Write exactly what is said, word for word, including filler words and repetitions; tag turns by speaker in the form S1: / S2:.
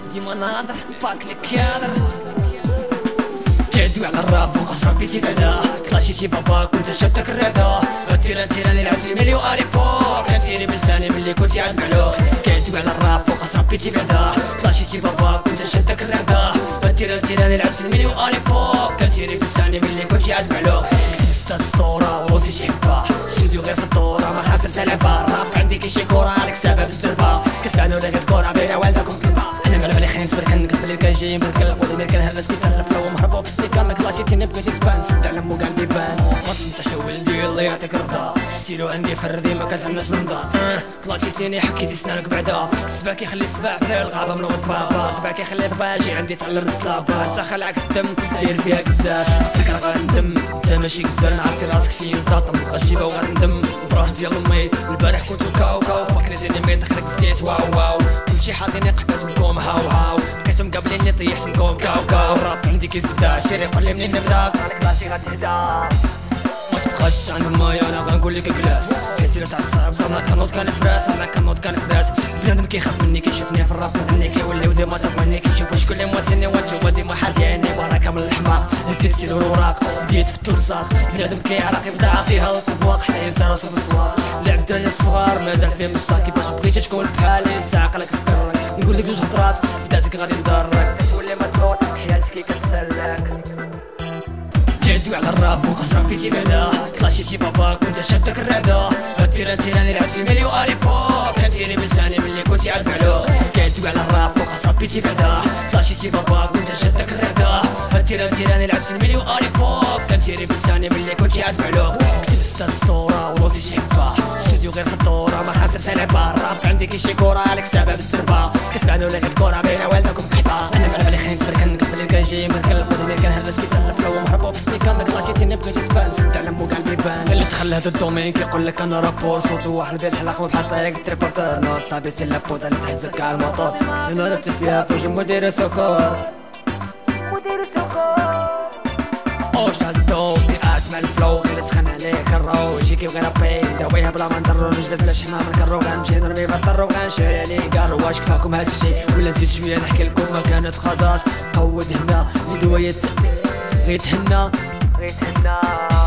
S1: ديما ناظر فاك لي كادر تعدوي على الراب وخص ربيتي بعدا كلاشيتي بابا كنت شادك الرعدا غتيران تيراني العزي مليو اليبوك كنتيري بلساني ملي كنتي عاد معلوك تعدوي على الراب وخص ربيتي بعدا كلاشيتي بابا كنت شادك الرعدا غتيران تيراني العزي مليو اليبوك كنتيري بلساني ملي كنتي عاد معلوك كتب ستات سطورة وروسي شي حبا ستوديو غير في الدورة ما خاسر تلعب الراب عندي كيشي كورة عليك سبب الزربة كتبانو ولا كتكورة بينا والدكم كلبا انا مغلب لي خاين تبركن كتب لي كان جايين برك القود ملي كنهرس كيتسلف لو مهربو في السيف كان كلاشيتيني بغيتي تبان سد على مو كاع بيبان ما تسنتاش ولدي الله يعطيك الرضا السيلو عندي فردي ما كتعناش من دا كلاشيتيني حكيتي سنانك بعدا سبع كيخلي سبع في الغابة من غد بابا طبع كيخلي طباجي عندي تعلم الصلابة انت خلعك الدم داير فيها بزاف فكرة غندم انت ماشي كزال عرفتي راسك فين زاطم غتجيبها وغندم براش ديال امي البارح كنت كاو كاو فاكني زيني ما يدخلك الزيت واو واو كلشي حاضيني قحبات منكم هاو هاو بقيتو مقابليني طيحت منكم كاو كاو الراب عندي كيزبدا شيري قول لي منين نبدا انا كلاشي غتهدا ما تبقاش عند مايا انا غنقول لك كلاس حيت الا تعصب زعما كنوض كنفراس انا كنوض كنفراس بنادم كيخاف مني كيشوفني في الراب مني كيوليو ديما تبغيني كيشوفوا شكون اللي مواسيني وانتوما ديما حادياني بركه من الحماق نسيت سيدو الوراق بديت في التلصاق بنادم كيعرق يبدا عاطيها وتبواق حتى ينسى راسو في السواق لعب الدراري الصغار مازال فيه مشاك كيفاش بغيتي تكون بحالي انت عقلك فكرك نقول لك جوج خطرات بداتك غادي نضرك كتولي مضغوط حياتك كي كتسلك تعدوي على الراب وخص ربيتي بعدا كلاشيتي بابا كنت شادك الرعدا غتيران تيراني العزي مليو اليبوك كنتيري بلساني ملي كنتي عاد معلوك تعدوي على الراب وخص ربيتي بعدا كلاشيتي بابا كنت شادك الرعدا غتيران تيراني العزي مليو اليبوك كنتيري بلساني ملي كنتي عاد معلوك كتب ستات سطورة وروسي شي حبا ستوديو غير في الدورة ما خاسر تلعب الراب عندي كيشي كورة عليك سبب الزربة كتبانو ولا كتكورة بينا والدكم كحبا انا مغلب لي خاين تبركن كتب لي كان جايين برك القود ملي كنهرس كيتسلف لو مهربو في السيف كان كلاشيتيني بغيتي تبان سد على مو كاع بيبان اللي دخل هذا الدومين كيقول لك انا رابور صوتو واحد بين الحلق بحال صايق تريبورتر نو صاحبي سي لابوطا اللي تحزك كاع الموطور انا درت فيها فوج مدير سكور مدير سكور او شادو دي اسمع الفلو غير سخن عليك الرو يجيكي بغير ربي داويها بلا ما ندرو نجلد بلا شحمه من كرو غنمشي نرمي بالطر وغنشري عليه قالوا واش كفاكم هادشي ولا نزيد شويه نحكي لكم ما كانت خداش قود هنا يدوي غيتهنى غيتهنى